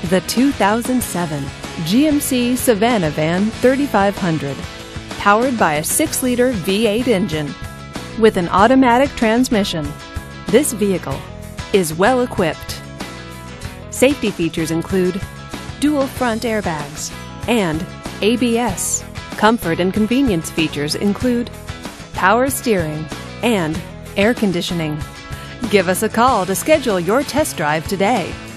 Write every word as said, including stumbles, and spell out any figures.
The two thousand seven G M C Savana Van thirty-five hundred, powered by a six liter V eight engine with an automatic transmission. This vehicle is well equipped. Safety features include dual front airbags and A B S. Comfort and convenience features include power steering and air conditioning. Give us a call to schedule your test drive today.